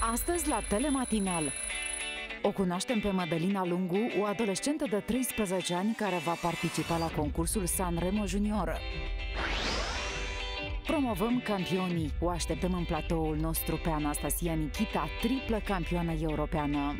Astăzi la Telematinal o cunoaștem pe Mădălina Lungu, o adolescentă de 13 ani care va participa la concursul Sanremo Junior. Promovăm campionii. O așteptăm în platoul nostru pe Anastasia Nichita, triplă campioană europeană.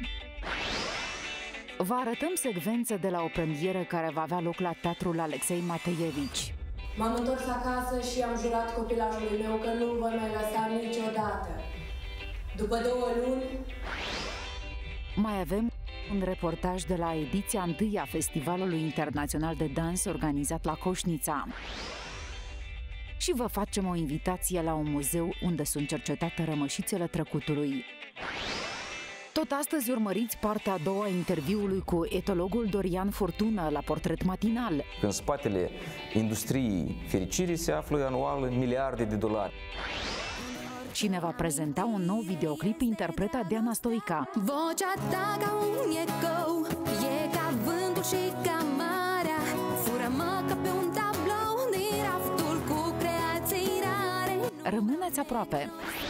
Vă arătăm secvențe de la o premieră care va avea loc la Teatrul Alexei Mateevici. M-am întors acasă și am jurat copilajului meu că nu-l voi mai lăsa niciodată. După 2 luni... Mai avem un reportaj de la ediția 1 a Festivalului Internațional de Dans organizat la Coșnița. Și vă facem o invitație la un muzeu unde sunt cercetate rămășițele trecutului. Tot astăzi urmăriți partea a doua a interviului cu etologul Dorian Furtună la Portret Matinal. În spatele industriei fericirii se află anual miliarde de dolari. Și ne va prezenta un nou videoclip interpretat de Ana Stoica. Vocea ta ca un ecou, e ca vântul și ca marea. Fură-mă ca pe un tablou din raftul cu creații rare. Rămâneți aproape!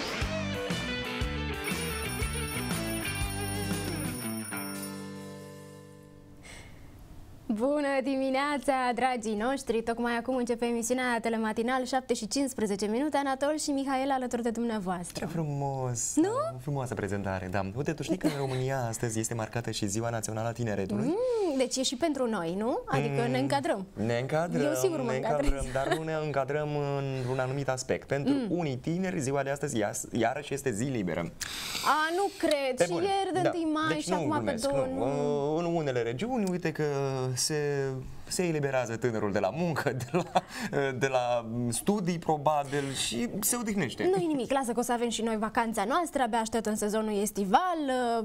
Bună dimineața, dragii noștri! Tocmai acum începe emisiunea Telematinal, 7:15. Anatol și Mihaela alături de dumneavoastră. Ce frumos! Nu? Frumoasă prezentare, da. Uite, tu știi că în România astăzi este marcată și Ziua Națională a Tineretului? Deci e și pentru noi, nu? Adică ne încadrăm. Ne încadrăm, Eu sigur mă încadrez. dar nu ne încadrăm într-un anumit aspect. Pentru unii tineri, ziua de astăzi iarăși este zi liberă. A, nu cred! Pe și bune. ieri de 1 mai Deci și acum glumesc, pe 2. nu. În unele regiuni, uite că se eliberează tânărul de la muncă, de la studii, probabil, și se odihnește. Nu-i nimic, lasă că o să avem și noi vacanța noastră, abia așteptăm sezonul estival,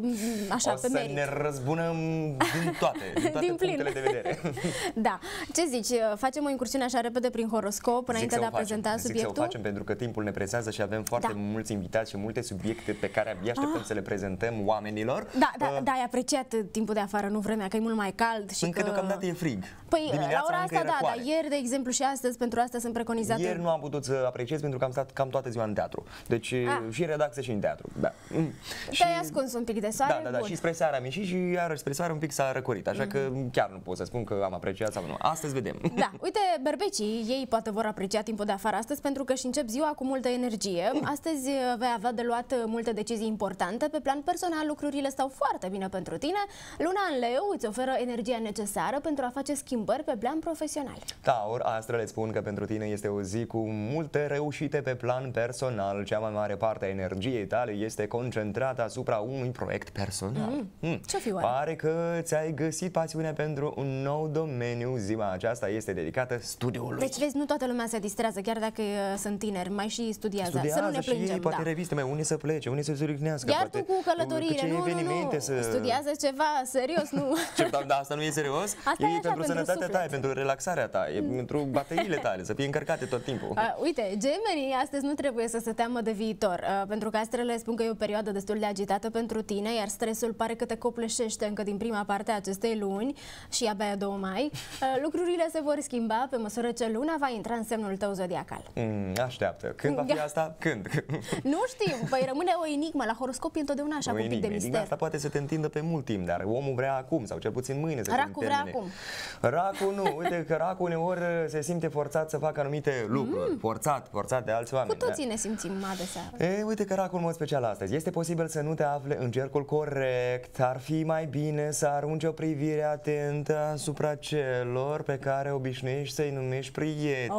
așa, pe merit. O să ne răzbunăm din toate punctele de vedere. Da. Ce zici, facem o incursiune așa repede prin horoscop, înainte de a prezenta subiectul? Zic să o facem, pentru că timpul ne presează și avem foarte mulți invitați și multe subiecte pe care abia așteptăm să le prezentăm oamenilor. Da, ai apreciat timpul de afară, nu vremea, că e mult mai cald și încă deocamdată e frig. Păi, la ora asta, da, dar ieri, de exemplu, și astăzi, pentru asta sunt preconizate. Ieri nu am putut să apreciez pentru că am stat cam toată ziua în teatru. Deci și în redacție și în teatru. Da. Te-ai ascuns un pic de soare? Da, și spre seara am ieșit și iarăși spre soare un pic s-a răcorit. Așa că chiar nu pot să spun că am apreciat sau nu. Astăzi vedem. Da, uite, berbecii, ei poate vor aprecia timpul de afară astăzi pentru că și încep ziua cu multă energie. Astăzi vei avea de luat multe decizii importante. Pe plan personal, lucrurile stau foarte bine pentru tine. Luna în Leu îți oferă energia necesară pentru a face schimbări pe plan profesional. Taur, astrele spun că pentru tine este o zi cu multe reușite pe plan personal. Cea mai mare parte a energiei tale este concentrată asupra unui proiect personal. Ce-o fi oare? Pare că ți-ai găsit pasiunea pentru un nou domeniu. Ziua aceasta este dedicată studiului. Deci vezi, nu toată lumea se distrează, chiar dacă sunt tineri, mai și studiază. Să nu ne plângem, și ei, poate reviste, mai unii să plece, unii să se odihnească. Iar tu cu călătoriile, nu. Studiază ceva serios, nu? Da, asta nu e serios? Asta e pentru sănătatea ta, e pentru relaxarea ta, e pentru bateriile tale, să fie încărcate tot timpul. Uite, gemenii astăzi nu trebuie să se teamă de viitor, pentru că astrele spun că e o perioadă destul de agitată pentru tine, iar stresul pare că te copleșește încă din prima parte a acestei luni și abia 2 mai. Lucrurile se vor schimba pe măsură ce luna va intra în semnul tău zodiacal. Așteaptă. Când va fi asta? Când? Nu știu, păi rămâne o enigmă. La horoscop e întotdeauna așa cu un pic de mister. Asta poate să te întindă pe mult timp, dar omul vrea acum, sau cel puțin mâine să se Racul vrea acum. Racul nu, uite că racul uneori se simte forțat să facă anumite lucruri, forțat de alți oameni. Cu toții ne simțim adeseară. Uite că racul în mod special astăzi. Este posibil să nu te afle în cercul corect. Ar fi mai bine să arunci o privire atentă asupra celor pe care obișnuiești să-i numești prieteni.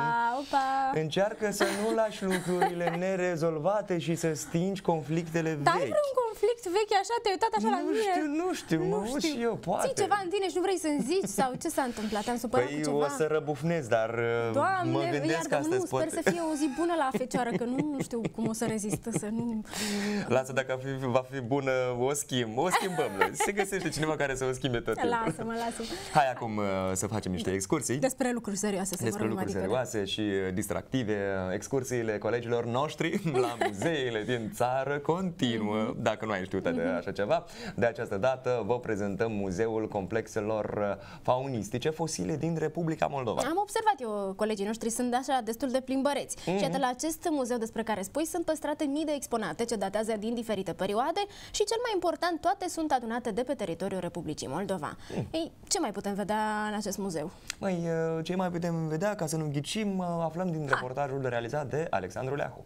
Opa. Încearcă să nu lași lucrurile nerezolvate și să stingi conflictele vechi. Dar ai vreun conflict vechi așa? Te-ai uitat așa la mine? Nu știu, mă uit și eu, poate. Ții ceva în tine și nu vrei să-mi zici? Sau ce s-a întâmplat? Te-am supărat cu ceva? O să răbufnesc, dar mă gândesc că astăzi sper să fie o zi bună la fecioară, că nu știu cum o să rezistă, să nu... Lasă, dacă va fi bună, o schimbăm. Se găsește cineva care să o schimbe tot timpul. Lasă-mă. Hai acum să facem niște excursii. Despre lucruri serioase. Despre lucruri serioase și distractive. Excursiile colegilor noștri la muzeile din țară continuă. Dacă nu ai știut de așa ceva, de această dată vă prezentăm Muzeul Complexelor faunistice fosile din Republica Moldova. Am observat eu, colegii noștri sunt așa destul de plimbăreți. Și iată, la acest muzeu despre care spui sunt păstrate mii de exponate ce datează din diferite perioade și cel mai important, toate sunt adunate de pe teritoriul Republicii Moldova. Ei, ce mai putem vedea în acest muzeu? Măi, ce mai putem vedea, ca să nu ghicim, aflăm din reportajul realizat de Alexandru Leahu.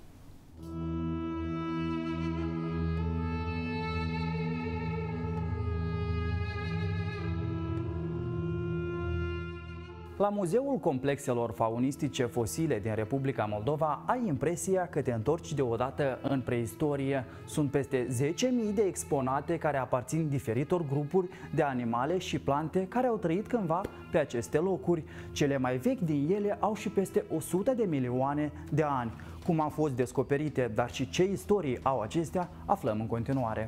La Muzeul Complexelor Faunistice Fosile din Republica Moldova ai impresia că te întorci deodată în preistorie. Sunt peste 10.000 de exponate care aparțin diferitor grupuri de animale și plante care au trăit cândva pe aceste locuri. Cele mai vechi din ele au și peste 100 de milioane de ani. Cum au fost descoperite, dar și ce istorii au acestea, aflăm în continuare.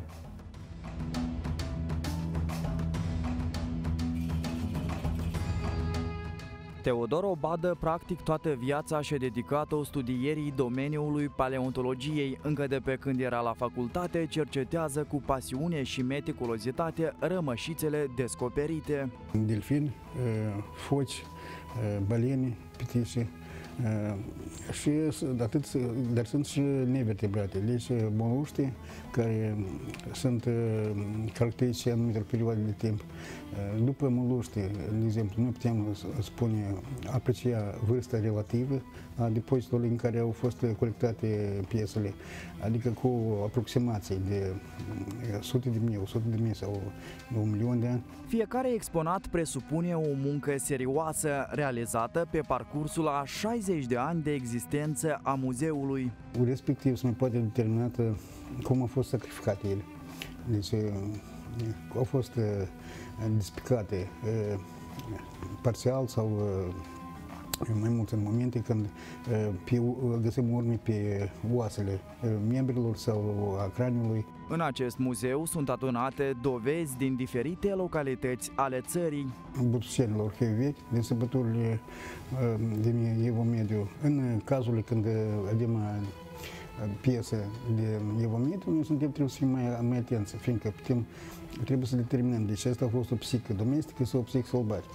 Teodor Obadă, practic toată viața și-a dedicat-o studierii domeniului paleontologiei. Încă de pe când era la facultate, cercetează cu pasiune și meticulozitate rămășițele descoperite. Delfini, foci, balene, pitișe și atât, dar sunt și nevertebrate, deci moluște care sunt caracteristice anumitor perioade de timp. După moluște, de exemplu, noi putem spune, aprecia vârsta relativă a depozitului în care au fost colectate piesele, adică cu aproximații de 100 de mii, 100 de mii sau 1 milion de ani. Fiecare exponat presupune o muncă serioasă realizată pe parcursul a 60 de ani de existență a muzeului. Respectiv se mai poate determina cum au fost sacrificate ele. Deci au fost despicate parțial sau mai multe momente când găsim urme pe oasele membrilor sau a craniului. În acest muzeu sunt adunate dovezi din diferite localități ale țării. Butucenilor vechi, din săpăturile din Evul Mediu. În cazurile când avem piese de Evul Mediu, noi trebuie să fim mai atenți, fiindcă trebuie să determinăm, deci asta a fost o psică domestică sau o psică sălbatică.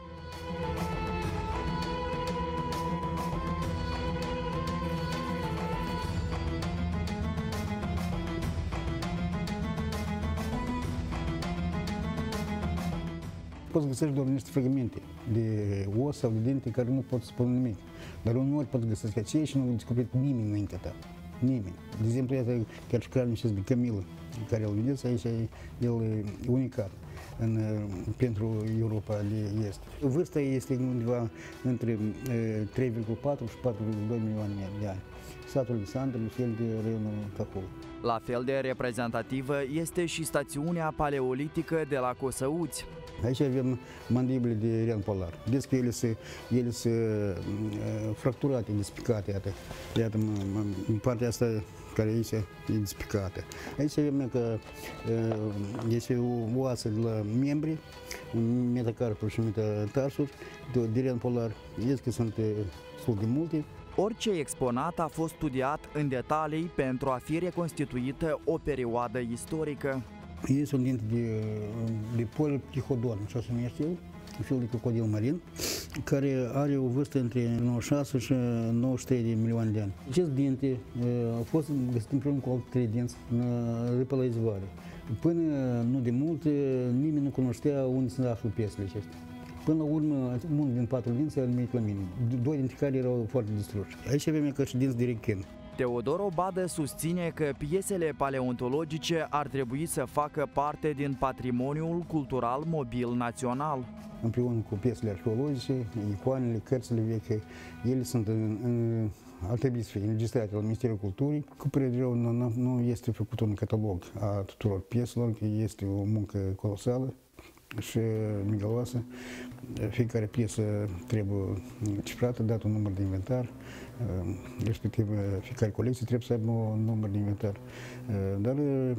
Poți găsești doar niște fragmente de os sau de dente care nu pot spune nimic. Dar uneori poți găsești aceea și nu a descoperit nimeni înaintea ta. Nimeni. De exemplu, iată chiar și craniul acest de Camilă, care îl vedeți aici, el e unicat pentru Europa de Est. Vârsta este undeva între 3,4 și 4,2 milioane de ani. Satul de Sandru, fel de raionul Cahul. La fel de reprezentativă este și stațiunea paleolitică de la Cosăuți. Aici avem mandibile de ren polar. Vezi că ele se fracturate, despicate, iată în partea asta care aici e despicată. Aici avem că este o oasă de la membri, un metacarpul și metatarsus de ren polar. Vezi că sunt destul de multe. Orice exponat a fost studiat în detalii pentru a fi reconstituită o perioadă istorică. Este un dinte de poliptihodon, așa se numește el, un fel de crocodil marin, care are o vârstă între 96 și 93 de milioane de ani. Acest dinte a fost găsit împreună cu alte 3 dinți în râpă la izvoare. Până nu de mult, nimeni nu cunoștea unde se află piesele acestea. Până la urmă, unul din 4 dinți a venit la mine, 2 dintre care erau foarte distruși. Aici avem ca și dinți de rechin. Teodor Obadă susține că piesele paleontologice ar trebui să facă parte din patrimoniul cultural mobil național. Împreună cu piesele arheologice, icoanele, cărțile vechi, ele sunt ar trebui să fie înregistrate la Ministerul Culturii. Cu părere rău, nu este făcut un catalog a tuturor pieselor, este o muncă colosală și migaloasă. Fiecare piesă trebuie cifrată, dat un număr de inventar, respectiv fiecare colecție trebuie să aibă un număr de inventar. Dar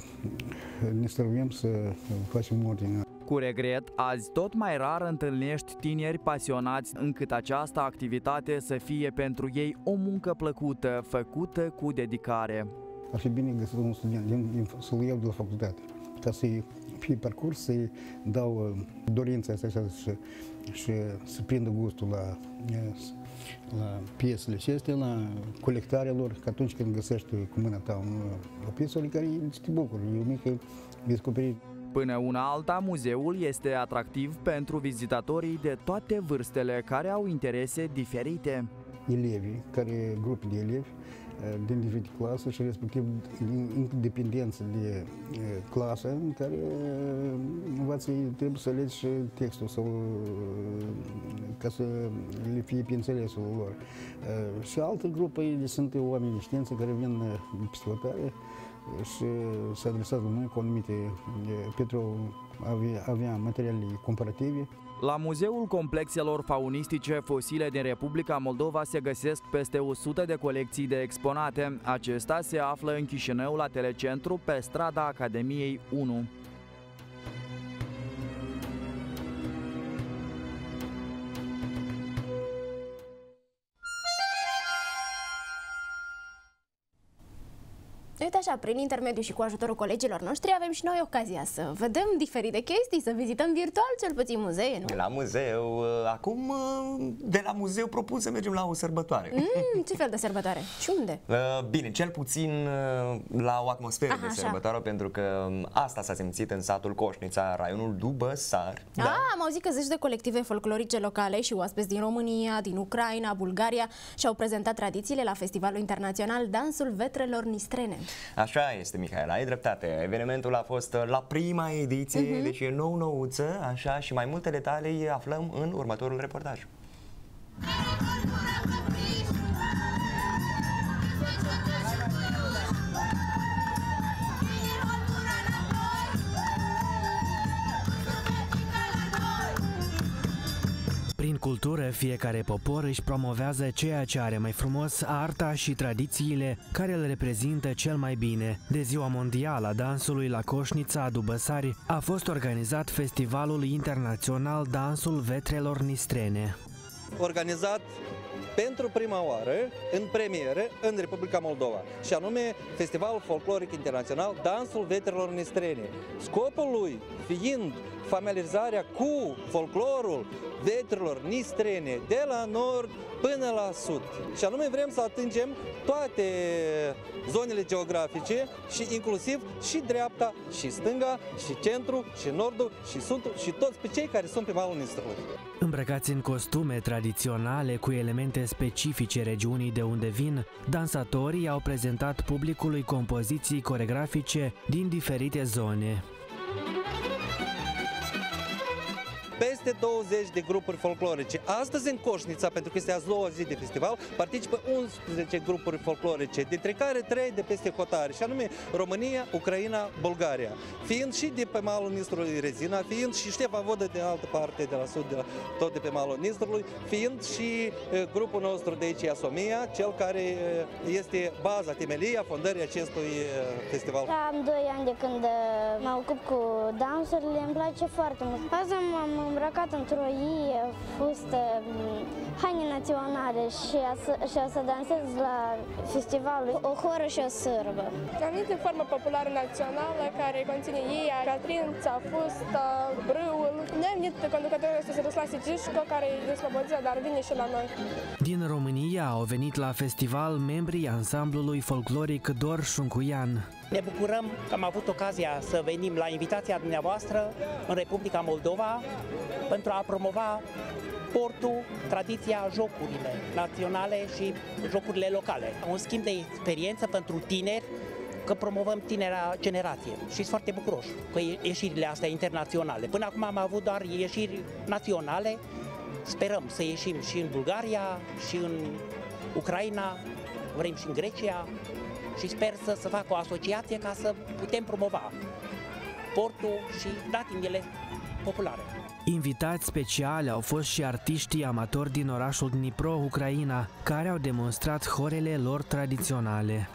ne străduim să facem ordine. Cu regret, azi tot mai rar întâlnești tineri pasionați încât această activitate să fie pentru ei o muncă plăcută, făcută cu dedicare. Ar fi bine găsit un student să-l iau de la facultate, ca să-i fie parcurs, să-i dau dorința asta și să prindă gustul la piesele acestea, la colectarea lor, că atunci când găsești cu mâna ta o piesă, care te bucură, e o mică descoperire. Până una alta, muzeul este atractiv pentru vizitatorii de toate vârstele care au interese diferite. Elevii, grupe de elevi din diferite clase și respectiv independență de clasă în care învață, trebuie să alegi și textul ca să le fie pe înțelesul lor. Și altă grupă sunt oameni de știință care vin peste hotare și se adresează noi cu anumite pentru a avea materiale comparative. La Muzeul Complexelor Faunistice Fosile din Republica Moldova se găsesc peste 100 de colecții de exponate. Acesta se află în Chișinău, la Telecentru, pe strada Academiei 1. Uite așa, prin intermediul și cu ajutorul colegilor noștri avem și noi ocazia să vedem diferite chestii, să vizităm virtual cel puțin muzee, nu? La muzeu, acum de la muzeu propun să mergem la o sărbătoare. Ce fel de sărbătoare? Și unde? Bine, cel puțin la o atmosferă de sărbătoare, pentru că asta s-a simțit în satul Coșnița, raionul Dubăsari. Am auzit că zeci de colective folclorice locale și oaspeți din România, din Ucraina, Bulgaria și-au prezentat tradițiile la Festivalul Internațional Dansul Vetrelor Nistrene. Așa este, Mihaela, ai dreptate. Evenimentul a fost la prima ediție, deci e nou-nouță, așa, și mai multe detalii aflăm în următorul reportaj. Prin cultură, fiecare popor își promovează ceea ce are mai frumos, arta și tradițiile care îl reprezintă cel mai bine. De Ziua Mondială a Dansului la Coșnița, Dubăsari, a fost organizat Festivalul Internațional Dansul Vetrelor Nistrene. Organizat pentru prima oară, în premieră, în Republica Moldova, și anume Festivalul Folcloric Internațional Dansul Vetrelor Nistrene. Scopul lui fiind familiarizarea cu folclorul vetrelor nistrene de la nord până la sud. Și anume vrem să atingem toate zonele geografice și inclusiv și dreapta, și stânga, și centru, și nordul, și sudul, și toți pe cei care sunt pe malul Nistrului. Îmbrăcați în costume tradiționale cu elemente specifice regiunii de unde vin, dansatorii au prezentat publicului compoziții coreografice din diferite zone. Peste 20 de grupuri folclorice. Astăzi în Coșnița, pentru că este a doua zi de festival, participă 11 grupuri folclorice, dintre care 3 de peste hotare, și anume România, Ucraina, Bulgaria. Fiind și de pe malul Nistrului Rezina, fiind și Ștefan Vodă de altă parte, de la sud, tot de pe malul Nistrului, fiind și grupul nostru de aici, Asomia, cel care este baza, temelia fondării acestui festival. Am 2 ani de când mă ocup cu dansurile, îmi place foarte mult. Azi m-am îmbrăcat într-o fustă, haine naționale și o să dansez la festivalul o horă și o sârbă. Anumite formă populară națională care conține ieia, catrința, fustă, brâul. Ne-am venit conducătorul ăsta Săruslase Cișco, care e din Slobozia, dar vine și la noi. Din România au venit la festival membrii ansamblului folcloric Dor Șuncuian. Ne bucurăm că am avut ocazia să venim la invitația dumneavoastră în Republica Moldova pentru a promova sportul, tradiția, jocurile naționale și jocurile locale. Un schimb de experiență pentru tineri, că promovăm tinera generație și sunt foarte bucuroși cu ieșirile astea internaționale. Până acum am avut doar ieșiri naționale, sperăm să ieșim și în Bulgaria, și în Ucraina, vrem și în Grecia, și sper să fac o asociație ca să putem promova sportul și datinile populare. Invitați speciali au fost și artiștii amatori din orașul Dnipro, Ucraina, care au demonstrat horele lor tradiționale.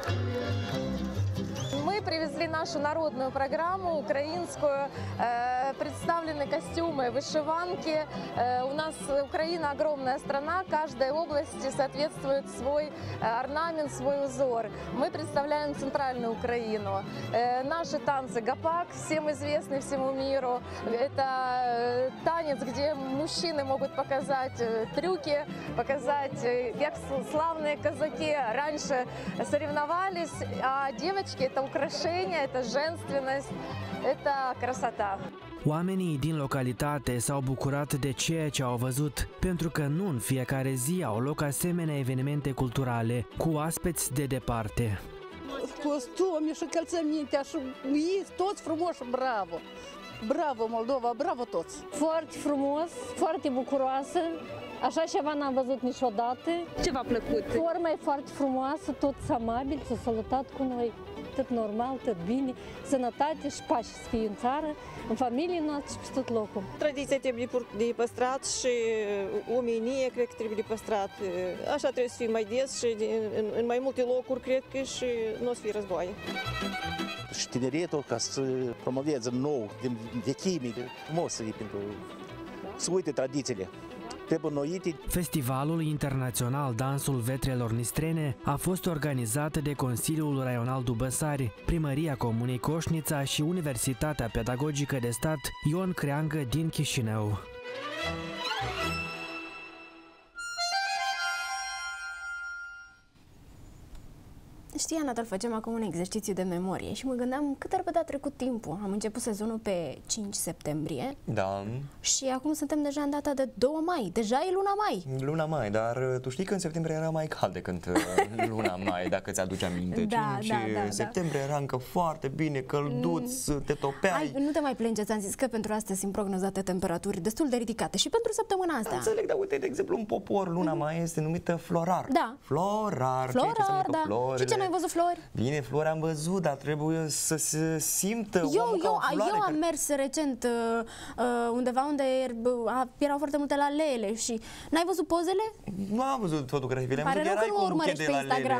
Мы привезли нашу народную программу украинскую. представлены костюмы, вышиванки. У нас Украина огромная страна, каждой области соответствует свой орнамент, свой узор. Мы представляем центральную Украину. Наши танцы гопак, всем известный всему миру. Это танец, где мужчины могут показать трюки, показать, как славные казаки раньше соревновались, а девочки — это украшение, это женственность, это красота. Oamenii din localitate s-au bucurat de ceea ce au văzut, pentru că nu în fiecare zi au loc asemenea evenimente culturale cu oaspeți de departe. Costume și încălțăminte, și toți frumoși, bravo! Bravo Moldova, bravo toți! Foarte frumos, foarte bucuroasă. Așa ceva n-am văzut niciodată. Ce v-a plăcut? Forma e foarte frumoasă, toți amabili, s-au salutat cu noi, tot normal, tot bine, sănătate și pace să fie în țară, în familie noastră și pe tot locul. Tradiția trebuie de păstrat și omenie cred că trebuie de păstrat. Așa trebuie să fie mai des și în mai multe locuri, cred că și nu o să fie războaie. Și tineretul, ca să promoveze nou, din vechime, frumos să fie pentru să uite tradițiile. Festivalul Internațional Dansul Vetrelor Nistrene a fost organizat de Consiliul Raional Dubăsari, Primăria Comunei Coșnița și Universitatea Pedagogică de Stat Ion Creangă din Chișinău. Știi, Anatol, facem acum un exercițiu de memorie și mă gândeam cât ar putea trecut timpul. Am început sezonul pe 5 septembrie. Da. Și acum suntem deja în data de 2 mai. Deja e luna mai. Luna mai, dar tu știi că în septembrie era mai cald decât luna mai, dacă ți-aduci aminte. Da, 5 septembrie era încă foarte bine, călduț, te topeai. Hai, nu te mai plânge, ți-am zis că pentru astăzi sunt prognozate temperaturi destul de ridicate și pentru săptămâna asta. Înțeleg, dar uite, de exemplu, în popor, luna mai este numită florar. Da. Florar. Florar, da. Și ce n-ai văzut flori? Bine, flori am văzut, dar trebuie să se simtă Eu am mers recent undeva unde erau foarte multe lalele și n-ai văzut pozele? Nu am văzut fotografiile, am văzut că erai cu un buchet de lalele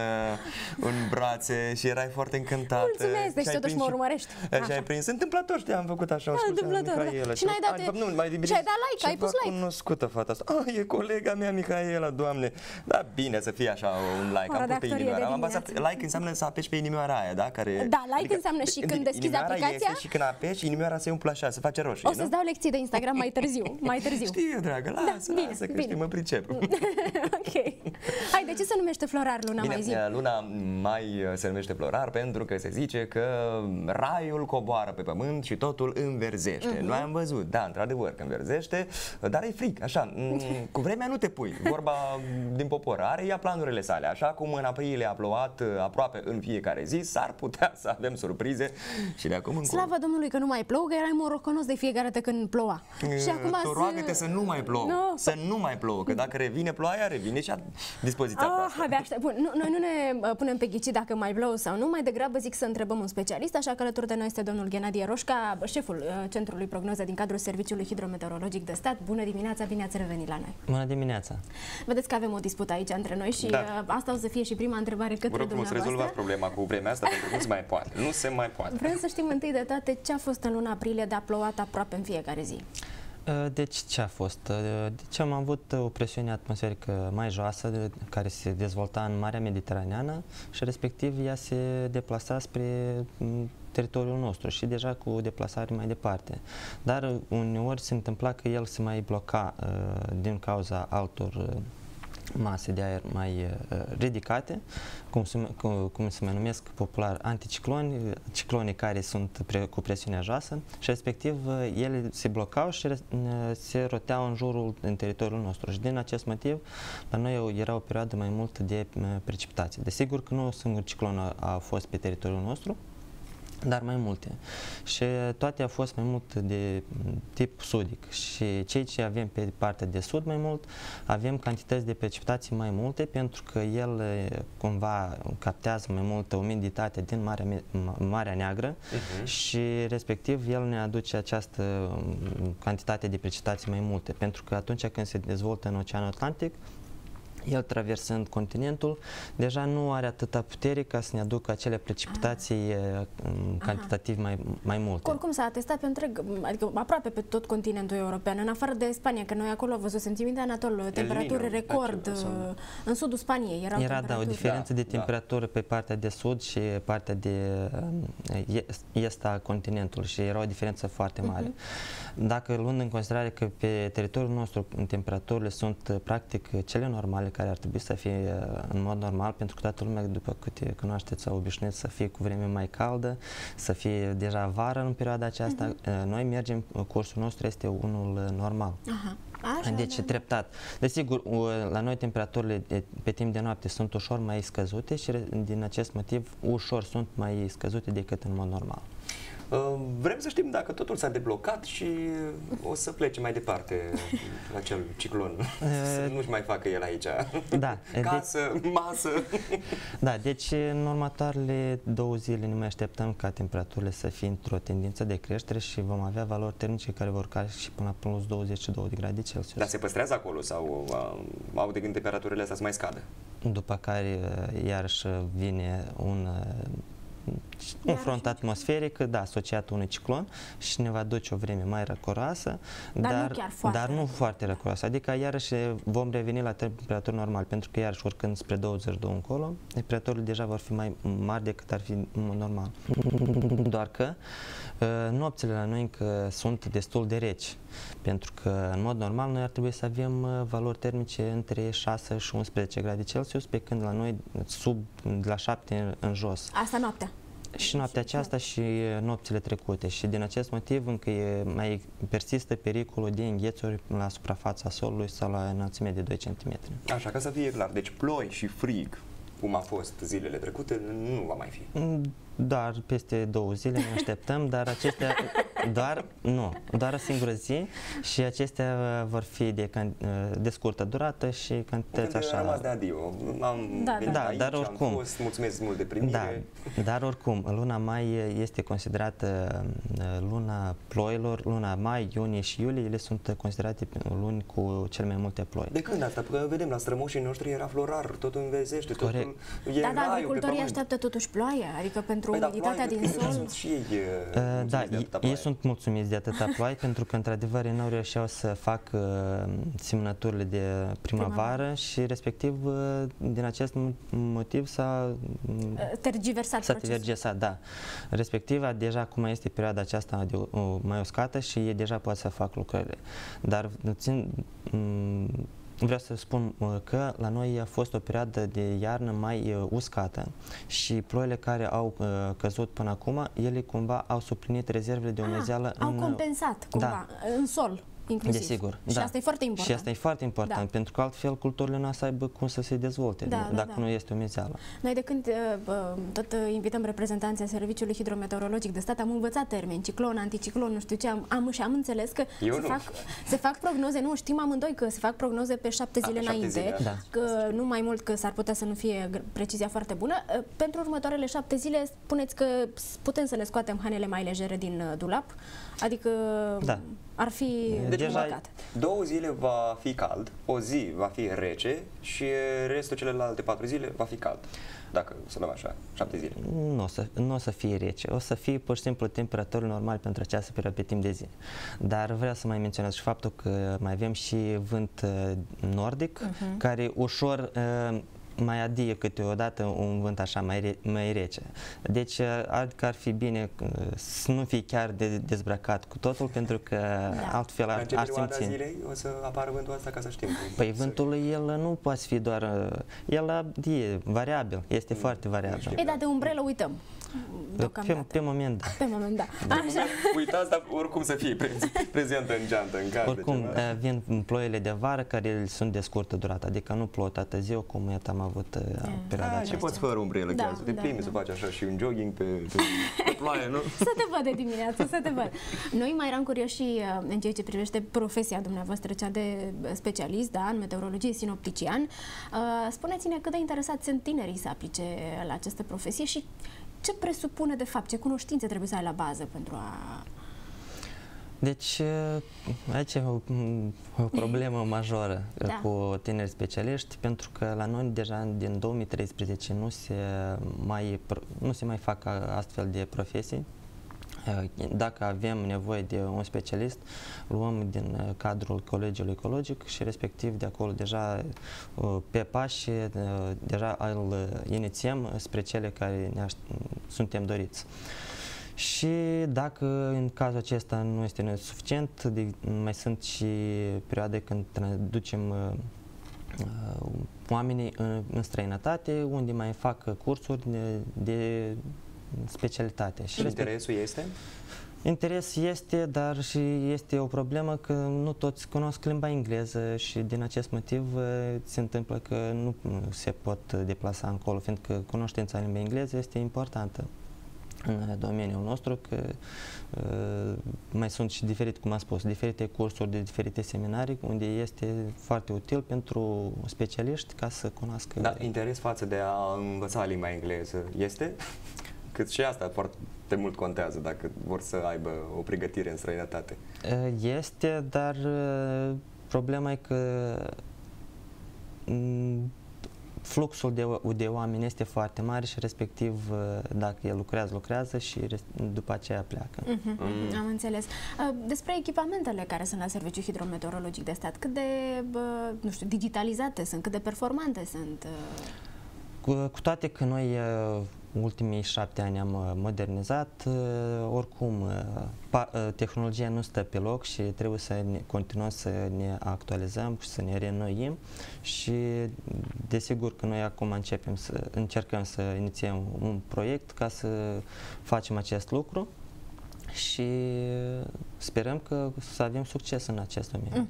în brațe și erai foarte încântată. Mulțumesc, deci totuși mă urmărești. Și ai prins întâmplător, știi, am făcut așa, întâmplător. Și n-ai dat like, ai pus like. Cunoscută fata asta. E colega mea Mihaela, Doamne. Da, bine să fie așa un like, am pus pe inimioara. Am apăsat like înseamnă să apeși pe inimioara aia, da? Care, da, like adică, înseamnă și când deschizi aplicația și când apeși, inimioara se umple așa, se face roșie. O să-ți dau lecții de Instagram mai târziu. Știu, dragă, lasă că știi, mă pricep. Ok. Hai, de ce se numește florar luna mai zi? Luna mai se numește florar pentru că se zice că raiul coboară pe pământ și totul înverzește. Noi am văzut, da, într-adevăr, că înverzește, dar e fric, așa, cu vremea nu te pui. Vorba din popor are ea planurile sale, așa cum în aprilie a plouat aproape în fiecare zi, s-ar putea să avem surprize și de acum încolo. Slavă Domnului că nu mai plouă, că erai morocănos de fiecare dată când ploua. Și acum roagă-te să nu mai plouă, să nu mai plouă, că dacă revine ploaia, revine și a dispoziția proaspătă. Bun, noi nu ne punem pe ghici dacă mai plouă sau nu, mai degrabă zic să întrebăm un specialist, așa că alături de noi este domnul Ghenadie Roșca, șeful Centrului Prognoză din cadrul Serviciului Hidrometeorologic de Stat. Bună dimineața, bine ați revenit la noi. Bună dimineața. Vedeți că avem o dispută aici între noi și asta o să fie și prima întrebare către dumneavoastră. Rezolvați problema cu vremea asta pentru că nu se mai poate. Nu se mai poate. Vrem să știm întâi de toate ce a fost în luna aprilie de a plouat aproape în fiecare zi. Deci ce a fost? Deci am avut o presiune atmosferică mai joasă care se dezvolta în Marea Mediteraneană și respectiv ea se deplasa spre teritoriul nostru și deja cu deplasare mai departe. Dar uneori se întâmpla că el se mai bloca din cauza altor mase de aer mai ridicate, cum se mai numesc popular anticicloni, cicloni care sunt cu presiunea joasă și respectiv ele se blocau și se roteau în jurul în teritoriul nostru și din acest motiv la noi era o perioadă mai mult de precipitații. Desigur că nu singur ciclon a fost pe teritoriul nostru, dar mai multe. Și toate au fost mai mult de tip sudic și cei ce avem pe partea de sud mai mult, avem cantități de precipitații mai multe pentru că el cumva captează mai multă umiditate din Marea Neagră și respectiv el ne aduce această cantitate de precipitații mai multe pentru că atunci când se dezvoltă în Oceanul Atlantic, el traversând continentul, deja nu are atâta putere ca să ne aducă acele precipitații cantitativ mai multe. Oricum s-a atestat pe întreg, adică aproape pe tot continentul european, în afară de Spania, că noi acolo am văzut sentimente, Anatol, temperaturi record, în sudul Spaniei era o diferență de temperatură pe partea de sud și partea de est a continentului și era o diferență foarte mare. Dacă luând în considerare că pe teritoriul nostru temperaturile sunt practic cele normale care ar trebui să fie în mod normal, pentru că toată lumea, după câte cunoașteți, s-a obișnuit să fie cu vreme mai caldă, să fie deja vară în perioada aceasta, noi mergem, cursul nostru este unul normal. Deci treptat. Desigur, la noi temperaturile pe timp de noapte sunt ușor mai scăzute și din acest motiv ușor sunt mai scăzute decât în mod normal. Vrem să știm dacă totul s-a deblocat și o să plece mai departe la acel ciclon, să nu-și mai facă el aici. Da, casă, masă. Da, deci în următoarele 2 zile ne mai așteptăm ca temperaturile să fie într-o tendință de creștere și vom avea valori termice care vor urca și până la plus 22 de grade Celsius. Dar se păstrează acolo sau au de gând temperaturile astea să mai scadă? După care iarăși vine un front atmosferic, da, asociat unui ciclon și ne va duce o vreme mai răcoroasă, dar nu foarte răcoroasă. Adică iarăși vom reveni la temperaturi normale, pentru că iarăși urcând spre 22 încolo, temperaturile deja vor fi mai mari decât ar fi normal. Doar că nopțile la noi încă sunt destul de reci, pentru că în mod normal noi ar trebui să avem valori termice între 6 și 11 grade Celsius, pe când la noi de la 7 în jos. Asta noaptea. Și noaptea aceasta și nopțile trecute și din acest motiv încă mai persistă pericolul de înghețuri la suprafața solului sau la înălțime de 2 cm. Așa, ca să fie clar, deci ploi și frig, cum a fost zilele trecute, nu va mai fi. Doar peste 2 zile ne așteptăm, dar acestea doar o singură zi și acestea vor fi de scurtă durată și cantități așa. Am rămas de adio. Dar oricum. Am fost, mulțumesc mult de primire. Dar oricum, luna mai este considerată luna ploilor, luna mai, iunie și iulie, ele sunt considerate luni cu cel mai multe ploi. De când asta? Că vedem la strămoșii noștri era florar, totul înverzește, totul e dar agricultorii așteaptă totuși ploaie, adică pentru umiditatea din sol. Ei sunt mulțumiți de atâta ploaie pentru că într-adevăr ei nu reușeau să facă semnăturile de primăvară și respectiv din acest motiv s-a tergiversat, da. Respectiv, deja acum este perioada aceasta mai uscată și ei deja pot să fac lucrările. Dar vreau să spun că la noi a fost o perioadă de iarnă mai uscată și ploile care au căzut până acum, ele cumva au suplinit rezervele de umezeală. Au compensat cumva în sol. Inclusiv. Desigur. Și asta e foarte important. Și asta e foarte important, pentru că altfel culturile nu să aibă cum să se dezvolte, dacă nu este umezeală. Noi de când tot invităm reprezentanții Serviciului Hidrometeorologic de Stat, am învățat termeni, ciclon, anticiclon, nu știu ce, am înțeles că se fac prognoze, nu știm amândoi că se fac prognoze pe 7 zile înainte, că nu mai mult că s-ar putea să nu fie precizia foarte bună. Pentru următoarele 7 zile, spuneți că putem să ne scoatem hainele mai legere din dulap, adică ar fi păcat. 2 zile va fi cald, o zi va fi rece și restul celelalte 4 zile va fi cald. Dacă să luăm așa, 7 zile. Nu o să fie rece, o să fie pur și simplu temperaturi normale pentru această perioadă pe timp de zi. Dar vreau să mai menționez și faptul că mai avem și vânt nordic, care ușor mai adie câteodată un vânt așa mai rece. Deci ar fi bine să nu fie chiar dezbrăcat cu totul, pentru că altfel ar simți. În ce perioada zilei o să apară vântul ăsta, ca să știm? Păi vântul el nu poate fi doar, el e variabil, este foarte variabil. Dar de umbrelă uităm. Pe moment, da. Pe moment, da. Așa. Uitați, dar oricum să fie prezentă în geantă, în caz oricum, de ceva. Vin ploile de vară care sunt de scurtă durată, adică nu plouă toată ziua, cum am avut perioada aceasta. Și poți fără umbrelă, chiar să te plimbi, să faci așa și un jogging pe ploaie, nu? Să te văd de dimineață, să te văd. Noi mai eram curioși și în ceea ce privește profesia dumneavoastră, cea de specialist, da, în meteorologie, sinoptician. Spuneți-ne cât de interesați sunt tinerii să aplice la această profesie și ce presupune de fapt, ce cunoștințe trebuie să ai la bază pentru a... Deci, aici e o problemă majoră cu tineri specialiști, pentru că la noi deja din 2013 nu se mai fac astfel de profesii. Dacă avem nevoie de un specialist, luăm din cadrul colegiului ecologic și respectiv de acolo deja pe pași deja îl inițiem spre cele care suntem doriți. Și dacă în cazul acesta nu este suficient, mai sunt și perioade când ducem oamenii în străinătate, unde mai fac cursuri de specialitate. Și interesul este? Interes este, dar și este o problemă că nu toți cunosc limba engleză și din acest motiv se întâmplă că nu se pot deplasa încolo, fiindcă cunoștința limbii engleză este importantă în domeniul nostru, că mai sunt și diferite, cum am spus, diferite cursuri de diferite seminarii, unde este foarte util pentru specialiști ca să cunoască. Da, interes față de a învăța limba engleză este? Cât și asta foarte mult contează dacă vor să aibă o pregătire în străinătate. Este, dar problema e că fluxul de oameni este foarte mare și respectiv dacă el lucrează și după aceea pleacă. Am înțeles. Despre echipamentele care sunt la Serviciul Hidrometeorologic de Stat, cât de, nu știu, digitalizate sunt, cât de performante sunt? Cu toate că noi ultimii 7 ani am modernizat, oricum tehnologia nu stă pe loc și trebuie să continuăm să ne actualizăm și să ne reînnoim și desigur că noi acum încercăm să inițiem un proiect ca să facem acest lucru și sperăm că să avem succes în acest domeniu.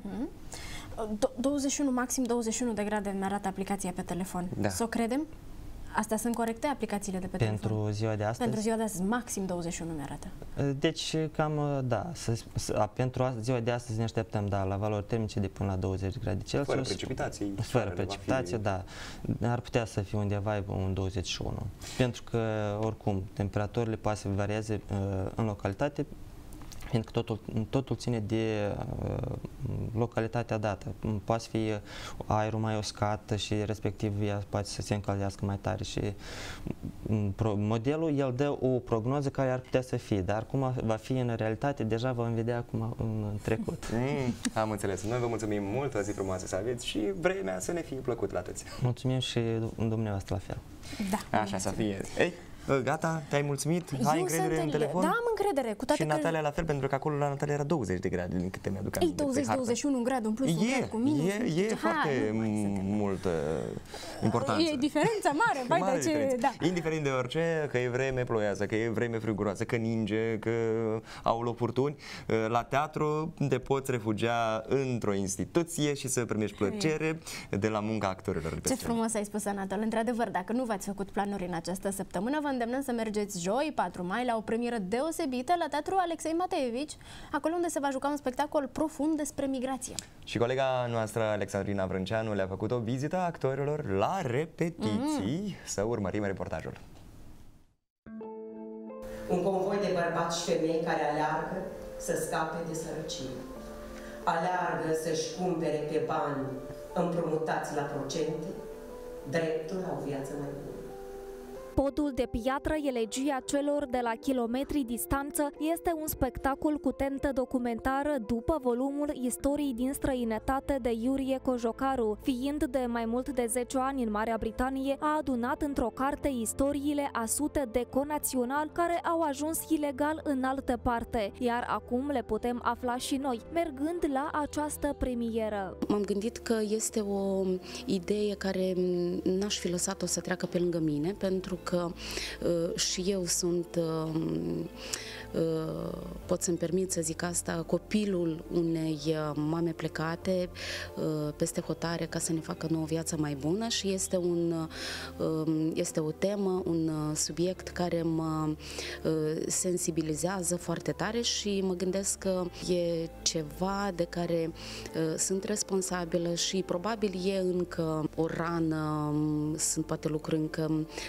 21, maxim 21 de grade mi arată aplicația pe telefon. Da. Să o credem? Astea sunt corecte, aplicațiile de pe telefon? Pentru ziua de astăzi? Pentru ziua de astăzi, maxim 21 mi-arată. Deci, cam, da, pentru ziua de astăzi ne așteptăm, da, la valori termice de până la 20 de grade Celsius. Fără precipitații. Fără precipitații, da. Ar putea să fie undeva un 21. Pentru că, oricum, temperaturile poate să varieze în localitate, fiindcă totul ține de localitatea dată. Poate fi aerul mai uscat și respectiv ea poate să se încălzească mai tare și modelul el dă o prognoză care ar putea să fie, dar cum va fi în realitate deja vom vedea cum în trecut. Am înțeles. Noi vă mulțumim mult, o zi frumoasă să aveți și vremea să ne fie plăcut la toți. Mulțumim și dumneavoastră la fel. Da. Așa să fie. Ei, gata? Te-ai mulțumit? Ai încredere în telefon? Da, am încredere. Cu toate și Natalia la fel, pentru că acolo la Natalia era 20 de grade, din câte mi-aduc aminte. 20-21 grade în plus, un grad cu minus. E foarte multă importanță. E diferența mare. Indiferent de orice, că e vreme ploioasă, că e vreme friguroasă, că ninge, că au loc furtuni, la teatru te poți refugia într-o instituție și să primești plăcere de la munca actorilor. Ce frumos ai spus, Anatol. Într-adevăr, dacă nu v-ați făcut planuri în această săptămână, vă îndemnăm să mergeți joi, 4 mai, la o premieră deosebită la Teatrul Alexei Mateevici, acolo unde se va juca un spectacol profund despre migrație. Și colega noastră, Alexandrina Vrânceanu, le-a făcut o vizită a actorilor la repetiții. Să urmărim reportajul. Un convoi de bărbați și femei care aleargă să scape de sărăcie. Aleargă să-și cumpere pe bani împrumutați la procente dreptul la o viață mai bună. Podul de piatră, elegia celor de la kilometri distanță, este un spectacol cu tentă documentară după volumul Istorii din străinătate de Iurie Cojocaru. Fiind de mai mult de 10 ani în Marea Britanie, a adunat într-o carte istoriile a sute de conaționali care au ajuns ilegal în altă parte, iar acum le putem afla și noi, mergând la această premieră. M-am gândit că este o idee care n-aș fi lăsat-o să treacă pe lângă mine, pentru că și eu sunt, pot să-mi permit să zic asta, copilul unei mame plecate peste hotare ca să ne facă nouă viață mai bună și este o temă, un subiect care mă sensibilizează foarte tare și mă gândesc că e ceva de care sunt responsabilă și probabil e încă o rană, sunt poate lucruri încă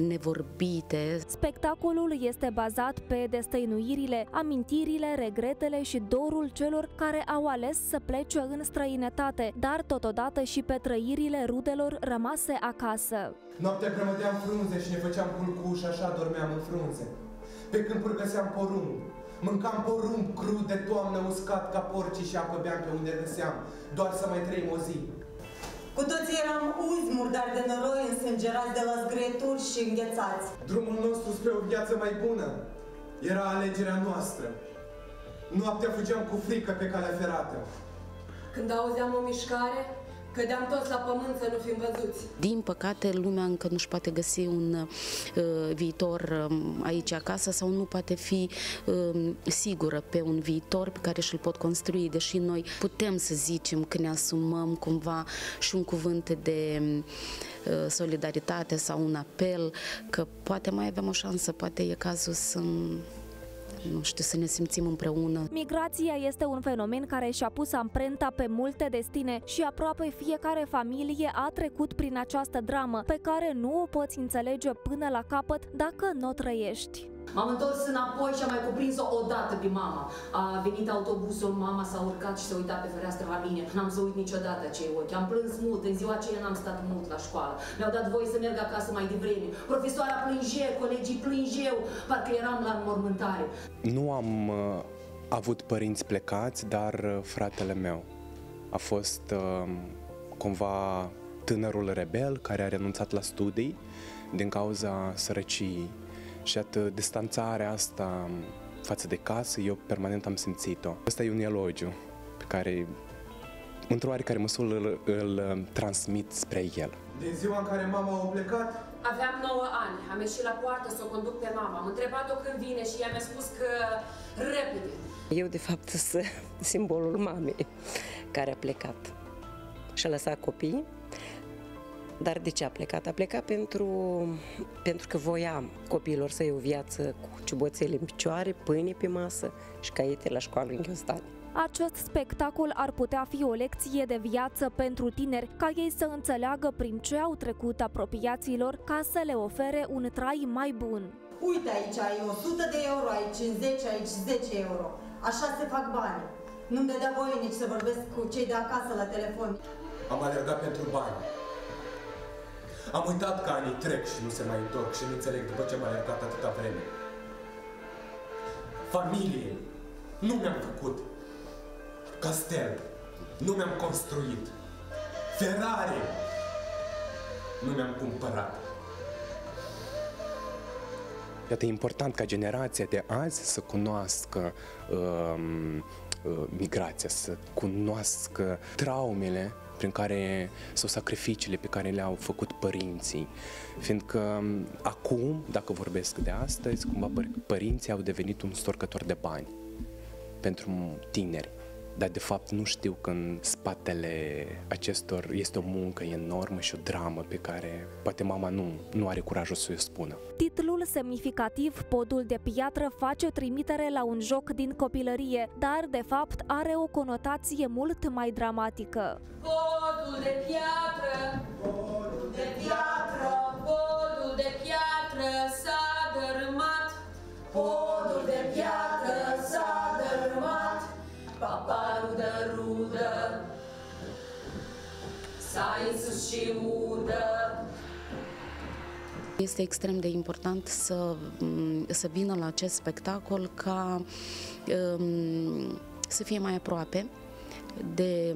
nevorbite. Spectacolul este bazat pe destăinuirile, amintirile, regretele și dorul celor care au ales să plece în străinătate, dar totodată și pe trăirile rudelor rămase acasă. Noaptea grămădeam frunze și ne făceam culcuș și așa dormeam în frunze. Pe câmpuri găseam porumb, mâncam porumb crud de toamnă uscat ca porcii și apă beam pe unde găseam, doar să mai trăim o zi. Cu toții eram uzi murdari de noroi, însângerați de la zgreturi și înghețați. Drumul nostru spre o viață mai bună era alegerea noastră. Noaptea fugeam cu frică pe calea ferată. Când auzeam o mișcare, cădeam toți la pământ să nu fim văzuți. Din păcate, lumea încă nu-și poate găsi un viitor aici acasă sau nu poate fi sigură pe un viitor pe care și-l pot construi, deși noi putem să zicem că ne asumăm cumva și un cuvânt de solidaritate sau un apel, că poate mai avem o șansă, poate e cazul să... nu știu, să ne simțim împreună. Migrația este un fenomen care și-a pus amprenta pe multe destine și aproape fiecare familie a trecut prin această dramă, pe care nu o poți înțelege până la capăt dacă nu o trăiești. M-am întors înapoi și am mai cuprins-o odată pe mama. A venit autobusul, mama s-a urcat și s-a uitat pe fereastră la mine. N-am să uit niciodată acei ochi. Am plâns mult, în ziua aceea n-am stat mult la școală. Mi-au dat voie să merg acasă mai devreme. Profesoara plânge, colegii plângeau, parcă eram la înmormântare. Nu am avut părinți plecați, dar fratele meu a fost cumva tânărul rebel care a renunțat la studii din cauza sărăciei. Și distanțarea asta față de casă, eu permanent am simțit-o. Ăsta e un elogiu pe care, într-o oarecare măsură, îl transmit spre el. Din ziua în care mama a plecat? Aveam 9 ani, am ieșit la poartă să o conduc pe mama. Am întrebat-o când vine și ea mi-a spus că repede. Eu, de fapt, sunt simbolul mamei care a plecat și a lăsat copii. Dar de ce a plecat? A plecat pentru că voia copiilor să iei o viață cu ciuboțele în picioare, pâine pe masă și caiete la școală în ghiostani. Acest spectacol ar putea fi o lecție de viață pentru tineri, ca ei să înțeleagă prin ce au trecut apropiaților ca să le ofere un trai mai bun. Uite, aici ai 100 de euro, aici 50, aici 10 euro. Așa se fac bani. Nu-mi dădea voie nici să vorbesc cu cei de acasă la telefon. Am alergat pentru bani. Am uitat că anii trec și nu se mai întorc și nu înțeleg după ce am alergat atâta vreme. Familie nu mi-am făcut. Castel nu mi-am construit. Ferrari nu mi-am cumpărat. Iată, e important ca generația de azi să cunoască migrația, să cunoască traumele prin care, sau sacrificiile pe care le-au făcut părinții. Fiindcă acum, dacă vorbesc de astăzi, cumva părinții au devenit un storcător de bani pentru tineri. Dar de fapt nu știu că în spatele acestor este o muncă enormă și o dramă pe care poate mama nu are curajul să o spună. Titlul semnificativ, Podul de piatră, face trimitere la un joc din copilărie, dar de fapt are o conotație mult mai dramatică. Podul de piatră, podul de piatră, podul de piatră s-a dărâmat. Podul de piatră s-a dărâmat. Papa rudă, s-a sus și udă. Este extrem de important să vină la acest spectacol ca să fie mai aproape de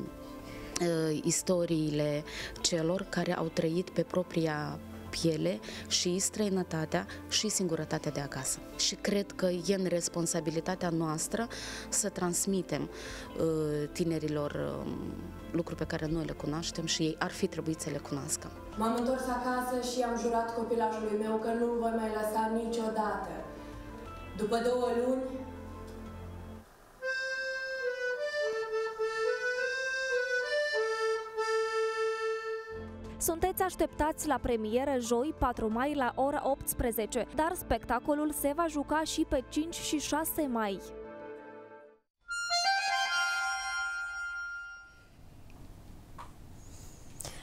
istoriile celor care au trăit pe propria piele și străinătatea și singurătatea de acasă. Și cred că e în responsabilitatea noastră să transmitem tinerilor lucruri pe care noi le cunoaștem și ei ar fi trebuit să le cunoască. M-am întors acasă și am jurat copilajului meu că nu-l voi mai lăsa niciodată. După 2 luni, Sunteți așteptați la premieră joi 4 mai la ora 18, dar spectacolul se va juca și pe 5 și 6 mai.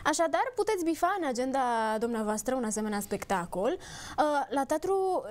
Așadar, puteți bifa în agenda dumneavoastră un asemenea spectacol. La teatru...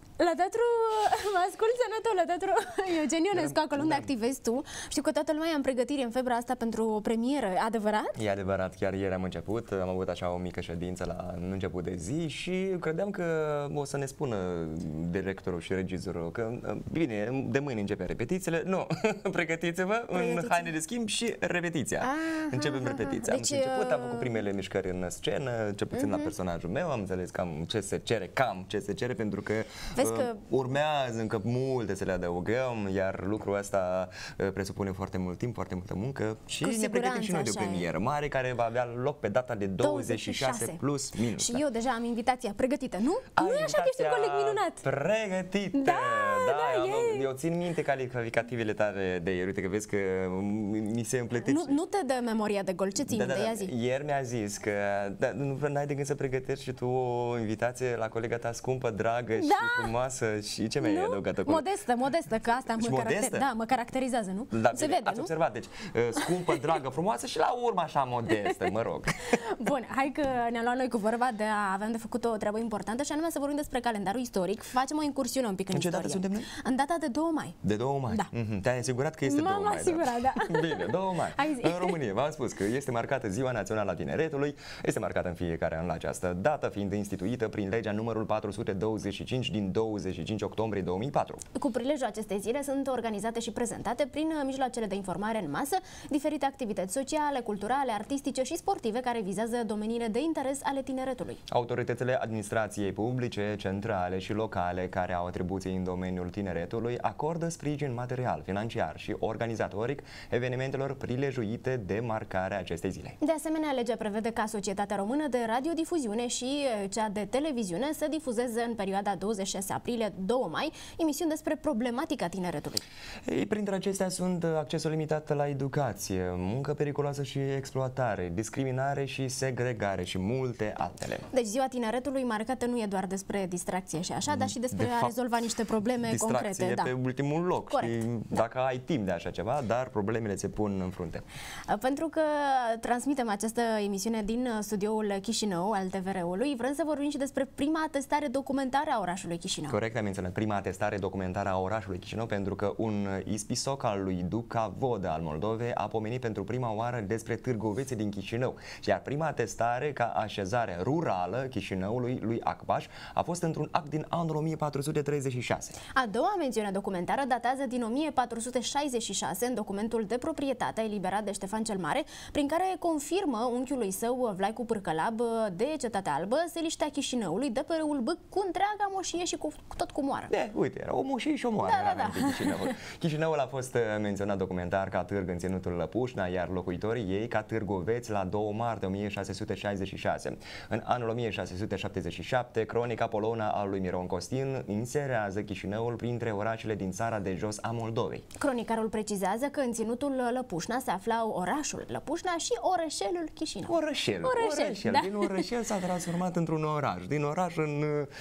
mă ascult, Sănătul, la teatru Eugen Ionescu, acolo unde activezi tu. Știu că toată lumea e în pregătire în febra asta pentru o premieră, adevărat? E adevărat, chiar ieri am început, am avut așa o mică ședință la început de zi și credeam că o să ne spună directorul și regizorul că bine, de mâine începem repetițiile. Nu, pregătiți-vă în haine de schimb și repetiția. Începem repetiția. Deci, am început, am făcut primele mișcări în scenă, cel puțin la personajul meu, am înțeles cam ce se cere, pentru că urmează încă multe să le adăugăm, iar lucrul ăsta presupune foarte mult timp, foarte multă muncă și ne pregătim și noi de o premieră mare care va avea loc pe data de 26 plus minus. Și eu deja am invitația pregătită, nu? Nu e așa că ești un coleg minunat? Pregătită! Eu țin minte calificativele tale de ieri, uite că vezi că mi se împletește. Nu te dă memoria de gol, ce ții minte? Ia zi. Ieri mi-a zis că nu ai de gând să pregătești și tu o invitație la colega ta scumpă, dragă și frumoasă și ce mi-ai adăugat acolo? Modestă, că asta mă caracterizează, nu? Da, se vede, ați observat, deci scumpă, dragă, frumoasă și la urmă așa modestă, mă rog. Bun, hai că ne-am luat noi cu vorba aveam de făcut o treabă importantă și anume să vorbim despre calendarul istoric. Facem o incursiune un pic în istorie. Ce dată suntem noi? În data de 2 mai. De 2 mai? Da. Te-ai asigurat că este 2 mai? M-am asigurat, da. Bine, 2 mai. În România, v-am spus că este marcată Ziua Națională a Tineretului, este marcată în fiecare an la această dată, fiind instituită prin legea numărul 425 din 25 octombrie 2004. Cu prilejul acestei zile sunt organizate și prezentate prin mijloacele de informare în masă diferite activități sociale, culturale, artistice și sportive care vizează domeniile de interes ale tineretului. Autoritățile administrației publice, centrale și locale care au atribuții în domeniul tineretului acordă sprijin material, financiar și organizatoric evenimentelor prilejuite de marcarea acestei zile. De asemenea, legea prevede ca Societatea Română de Radiodifuziune și cea de televiziune să difuzeze în perioada 26 aprilie-2 mai emisiuni despre problematica tineretului. Ei, printre acestea sunt accesul limitat la educație, muncă periculoasă și exploatare, discriminare și segregare și multe altele. Deci ziua tineretului marcată nu e doar despre distracție și așa, dar și despre a rezolva niște probleme concrete. Pe ultimul loc, știi, dacă ai timp de așa ceva, dar problemele se pun în frunte. Pentru că transmitem această emisiune din studioul Chișinău al TVR-ului, vrem să vorbim și despre prima atestare documentară a orașului Chișinău. Corect, am menționat prima atestare documentară a orașului Chișinău pentru că un ispisoc al lui Duca Vodă al Moldovei a pomenit pentru prima oară despre târgovețe din Chișinău. Iar prima atestare ca așezare rurală Chișinăului lui Acbaș a fost într-un act din anul 1436. A doua mențiune documentară datează din 1466 în documentul de proprietate eliberat de Ștefan cel Mare, prin care confirmă unchiului său Vlaicu Pârcălab de Cetatea Albă seliștea Chișinăului de pe râul Bâc cu întreaga moșie și tot cu moară. Uite, era o moșie și o moară. Chișinăul. Chișinăul a fost menționat documentar ca târg în ținutul Lăpușna, iar locuitorii ei ca târgoveți la 2 martie 1666. În anul 1677, cronica polonă a lui Miron Costin inserează Chișinăul printre orașele din țara de jos a Moldovei. Cronicarul precizează că în ținutul Lăpușna se aflau orașul Lăpușna și orășelul Chișinău. Orășel. Da? Din orășel s-a transformat într-un oraș. Din oraș în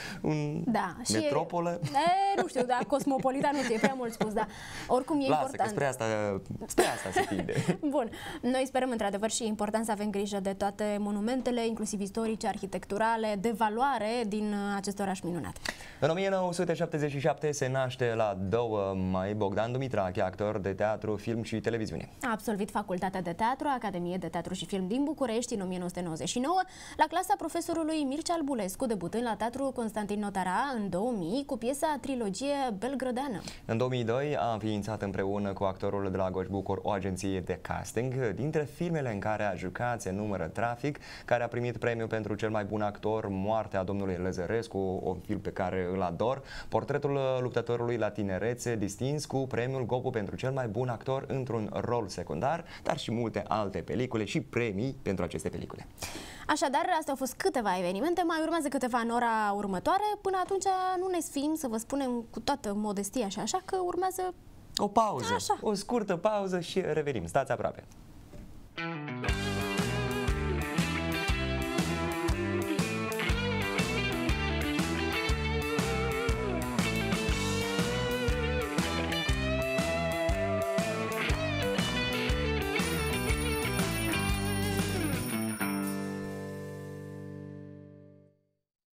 metropolă. Nu știu, da, cosmopolitan nu știu, e prea mult spus, da. Oricum e important. Că spre asta se tinde. Bun, noi sperăm într-adevăr și e important să avem grijă de toate monumentele, inclusiv istorice, arhitecturale, de valoare din acest oraș minunat. În 1977 se naște la 2 mai Bogdan Dumitrache, actor de teatru, film și televiziune. A absolvit Facultatea de Teatru, Academie de Teatru și Film din București în 1999, la clasa profesorului Mircea Albulescu, debutând la Teatru Constantin Notara în 2000 cu piesa Trilogie belgrădeană. În 2002 a înființat împreună cu actorul Dragoș Bucur o agenție de casting. Dintre filmele în care a jucat se numără Trafic, care a primit premiul pentru cel mai bun actor, Moartea domnului Lăzărescu, un film pe care îl ador, Portretul luptătorului la tinerețe, distins cu premiul Gopu pentru cel mai bun actor într-un rol secundar, dar și multe alte pelicule și premii pentru aceste pelicule. Așadar, astea au fost câteva evenimente, mai urmează câteva în ora următoare. Până atunci nu ne sfim să vă spunem cu toată modestia și așa că urmează o pauză, o scurtă pauză și revenim. Stați aproape!